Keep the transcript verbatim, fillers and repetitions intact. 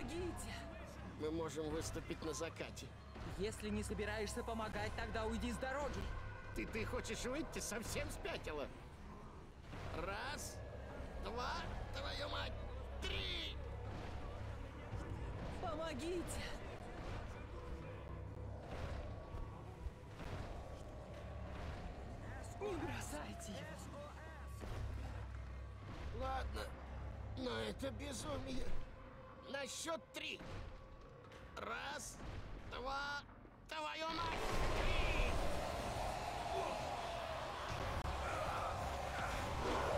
Помогите! Мы можем выступить на закате. Если не собираешься помогать, тогда уйди с дороги. Ты, ты хочешь выйти? Совсем спятила? Раз, два, твою мать, три! Помогите! Не бросайте его! Ладно, но это безумие. На счет три. Раз, два, твою мать, три!